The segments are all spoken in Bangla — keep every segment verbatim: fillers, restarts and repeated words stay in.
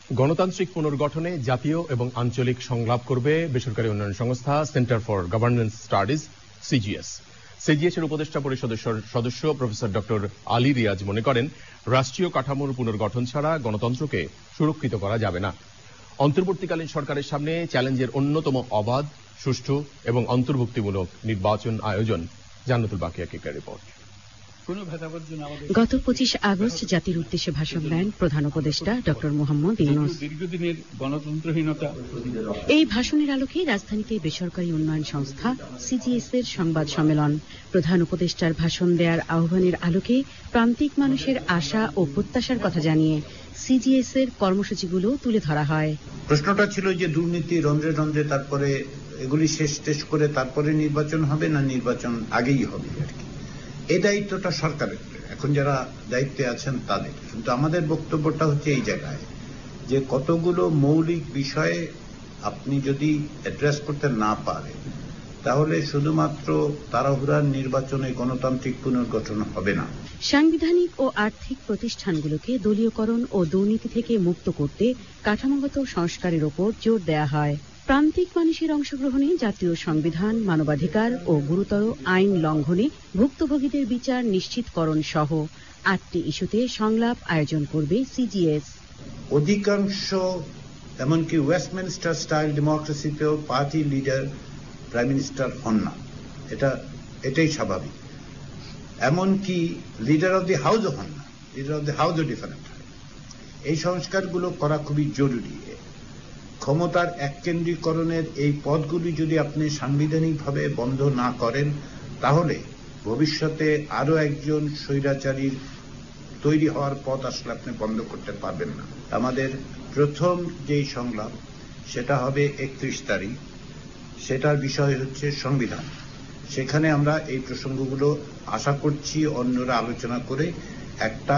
গণতান্ত্রিক পুনর্গঠনে জাতীয় এবং আঞ্চলিক সংলাপ করবে বেসরকারি উন্নয়ন সংস্থা centre for governance studies CGS. CGS এর উপদেষ্টা পরিষদের সদস্য প্রফেসর ডক্টর আলী রিয়াজ মনে করেন, রাষ্ট্রীয় কাঠামোর পুনর্গঠন ছাড়া গণতন্ত্রকে সুরক্ষিত করা যাবে না। অন্তর্বর্তীকালীন সরকারের সামনে চ্যালেঞ্জের অন্যতম অবাধ, সুষ্ঠু এবং অন্তর্ভুক্তিমূলক নির্বাচন আয়োজন। জান্নাতুল বাকিয়া কেকার রিপোর্ট। গত পঁচিশ আগস্ট জাতির উদ্দেশ্যে ভাষণ দেন প্রধান উপদেষ্টা ডক্টর মোহাম্মদ ইউনূস। দীর্ঘদিনের গণতন্ত্রহীনতা। এই ভাষণের আলোকে রাজধানীতে বেসরকারি উন্নয়ন সংস্থা সিজিএস এর সংবাদ সম্মেলন। প্রধান উপদেষ্টার ভাষণ দেওয়ার আহ্বানের আলোকে প্রান্তিক মানুষের আশা ও প্রত্যাশার কথা জানিয়ে সিজিএস এর কর্মসূচিগুলো তুলে ধরা হয়। প্রশ্নটা ছিল যে দুর্নীতি রন্ধ্রে রন্ধ্রে, তারপরে এগুলি শেষ টেস্ট করে তারপরে নির্বাচন হবে না নির্বাচন আগেই হবে আর কি। এই দায়িত্বটা সরকারের, এখন যারা দায়িত্বে আছেন তাদের। কিন্তু আমাদের বক্তব্যটা হচ্ছে এই জায়গায় যে কতগুলো মৌলিক বিষয়ে আপনি যদি অ্যাড্রেস করতে না পারেন তাহলে শুধুমাত্র তাড়াহুড়ার নির্বাচনে গণতান্ত্রিক পুনর্গঠন হবে না। সাংবিধানিক ও আর্থিক প্রতিষ্ঠানগুলোকে দলীয়করণ ও দুর্নীতি থেকে মুক্ত করতে কাঠামোগত সংস্কারের ওপর জোর দেয়া হয়। প্রান্তিক মানুষের অংশগ্রহণে জাতীয় সংবিধান, মানবাধিকার ও গুরুতর আইন লঙ্ঘনে ভুক্তভোগীদের বিচার নিশ্চিতকরণ সহ আটটি ইস্যুতে সংলাপ আয়োজন করবে সিজিএস। অধিকাংশ এমনকি ওয়েস্টমিনস্টার স্টাইল ডেমোক্রেসিতেও পার্টি লিডার প্রাইম মিনিস্টার হন না, এটা এটাই স্বাভাবিক। এমনকি লিডার অব দি হাউসও হন না, লিডার অব দি হাউসও ডিফারেন্ট হয়। এই সংস্কারগুলো করা খুবই জরুরি। ক্ষমতার এককেন্দ্রীকরণের এই পথগুলি যদি আপনি সাংবিধানিকভাবে বন্ধ না করেন তাহলে ভবিষ্যতে আরো একজন স্বৈরাচারীর তৈরি হওয়ার পথ আসলে আপনি বন্ধ করতে পারবেন না। আমাদের প্রথম যেই সংলাপ সেটা হবে একত্রিশ তারিখ, সেটার বিষয় হচ্ছে সংবিধান। সেখানে আমরা এই প্রসঙ্গগুলো আশা করছি অন্যরা আলোচনা করে একটা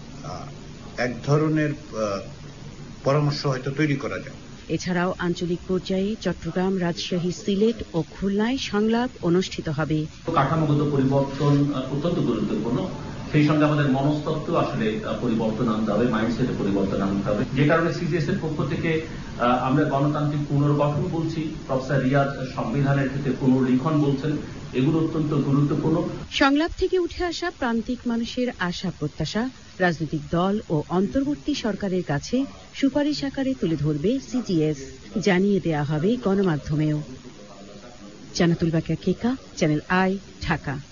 এক ধরনের পরামর্শ হয়তো তৈরি করা যায়। এছাড়াও আঞ্চলিক পর্যায়ে চট্টগ্রাম, রাজশাহী, সিলেট ও খুলনায় সংলাপ অনুষ্ঠিত হবে। কাঠামোগত পরিবর্তন অত্যন্ত গুরুত্বপূর্ণ, সেই সঙ্গে আমাদের মনস্তত্ত্ব আসলে পরিবর্তন আনতে হবে, মাইন্ডসেটে পরিবর্তন আনতে হবে। যে কারণে সিজিএস এর পক্ষ থেকে আমরা গণতান্ত্রিক পুনর্গঠন বলছি, প্রফেসর রিয়াজ সংবিধানের ক্ষেত্রে পুনর্লিখন বলছেন, এগুলো অত্যন্ত গুরুত্বপূর্ণ। সংলাপ থেকে উঠে আসা প্রান্তিক মানুষের আশা প্রত্যাশা রাজনৈতিক দল ও অন্তর্বর্তী সরকারের কাছে সুপারিশ আকারে তুলে ধরবে সিজিএস, জানিয়ে দেয়া হবে গণমাধ্যমেও। Jannatul Bakia Keka, Channel I, Dhaka.